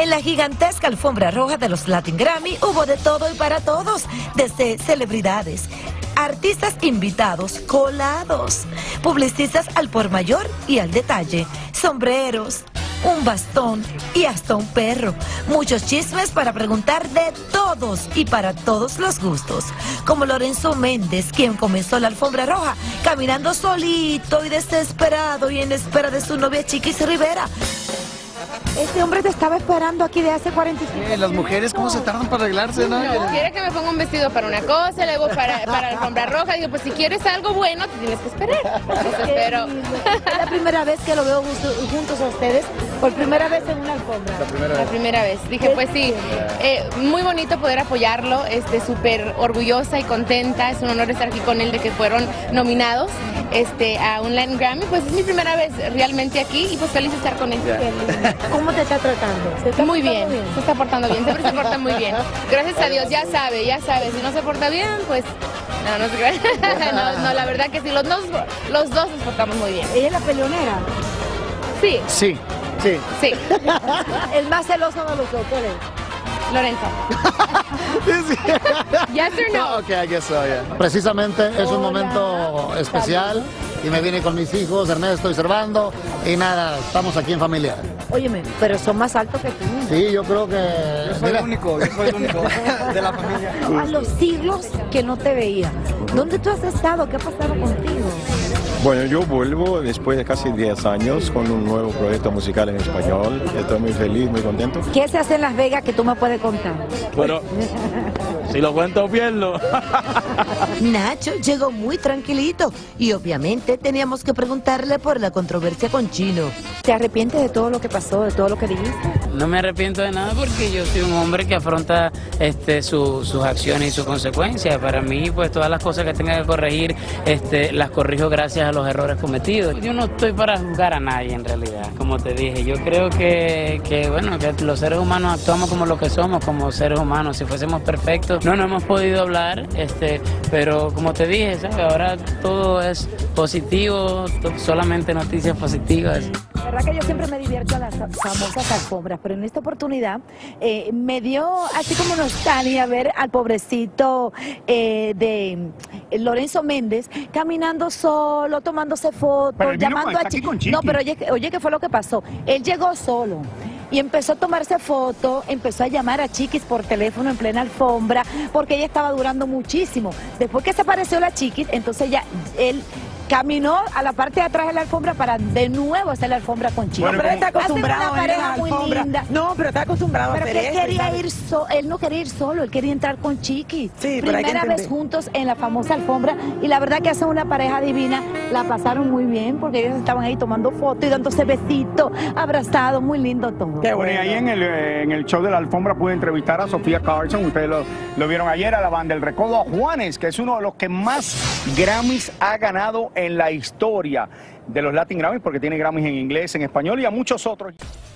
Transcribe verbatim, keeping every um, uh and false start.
En la gigantesca alfombra roja de los Latin Grammy hubo de todo y para todos, desde celebridades, artistas invitados, colados, publicistas al por mayor y al detalle, sombreros, un bastón y hasta un perro. Muchos chismes para preguntar de todos y para todos los gustos. Como Lorenzo Méndez, quien comenzó la alfombra roja caminando solito y desesperado y en espera de su novia Chiquis Rivera. Este hombre te estaba esperando aquí de hace cuarenta y cinco eh, Las mujeres, ¿cómo se tardan para arreglarse, no? No, quiere que me ponga un vestido para una cosa, luego para, para la alfombra roja. Digo, pues si quieres algo bueno, te tienes que esperar. Entonces, pero... Es la primera vez que lo veo juntos a ustedes, por primera vez en una alfombra. La primera vez. La primera vez. Dije, pues sí, eh, muy bonito poder apoyarlo, este, súper orgullosa y contenta. Es un honor estar aquí con él de que fueron nominados este, a un Latin Grammy. Pues es mi primera vez realmente aquí y pues feliz de estar con él. ¿Cómo te está tratando? ¿Se está Muy bien, bien, se está portando bien, siempre se porta muy bien. Gracias a Dios, ya sabe, ya sabe, si no se porta bien, pues no, no se cree. No, no, la verdad que sí, los dos, los dos nos portamos muy bien. ¿Ella es la peleonera? Sí. Sí, sí. Sí. El más celoso de los dos, ¿cuál es? Lorenzo. Yes or no? Ok, I guess so, yeah. Precisamente es un Hola. momento especial y me vine con mis hijos, Ernesto y Servando, y nada, estamos aquí en familia. Óyeme, pero son más altos que tú. Sí, yo creo que... Yo soy mira, el único, yo soy el único de la familia. A los siglos que no te veía. ¿Dónde tú has estado? ¿Qué ha pasado contigo? Bueno, yo vuelvo después de casi diez años con un nuevo proyecto musical en español. Estoy muy feliz, muy contento. ¿Qué se hace en Las Vegas que tú me puedes contar? Bueno, si lo cuento, pierdo. Nacho llegó muy tranquilito y obviamente teníamos que preguntarle por la controversia con Chino. ¿Te arrepientes de todo lo que pasó, de todo lo que dijiste? No me arrepiento de nada porque yo soy un hombre que afronta este, su, sus acciones y sus consecuencias. Para mí, pues todas las cosas que tenga que corregir, este, las corrijo gracias a los errores cometidos. Yo no estoy para juzgar a nadie en realidad, como te dije. Yo creo que, que, bueno, que los seres humanos actuamos como lo que somos, como seres humanos. Si fuésemos perfectos, no, no hemos podido hablar, este, pero como te dije, ¿sabes? Ahora todo es positivo, solamente noticias positivas. La verdad que yo siempre me divierto a las famosas alfombras, pero en esta oportunidad eh, me dio así como nostalgia ver al pobrecito eh, de eh, Lorenzo Méndez caminando solo, tomándose fotos, llamando a Chiquis. No, pero oye, oye, ¿qué fue lo que pasó? Él llegó solo y empezó a tomarse fotos, empezó a llamar a Chiquis por teléfono en plena alfombra, porque ella estaba durando muchísimo. Después que se apareció la Chiquis, entonces ya él caminó a la parte de atrás de la alfombra para de nuevo hacer la alfombra con Chiquis. Bueno, pero él está acostumbrado Hacen una a ir a pareja la muy alfombra. linda. No, pero está acostumbrado Pero a que hacer él eso. quería ¿sabes? ir so, él no quería ir solo, él quería entrar con Chiquis. Sí, pero hay que Primera vez entender. juntos en la famosa alfombra y la verdad que hacen una pareja divina, la pasaron muy bien porque ellos estaban ahí tomando fotos y dándose besitos, abrazados, muy lindo todo. Qué Bueno, y ahí en el, en el show de la alfombra pude entrevistar a Sofía Carson, ustedes lo, lo vieron ayer, a la banda El Recodo, a Juanes, que es uno de los que más Grammys ha ganado en la historia de los Latin Grammys, porque tiene Grammys en inglés, en español y a muchos otros.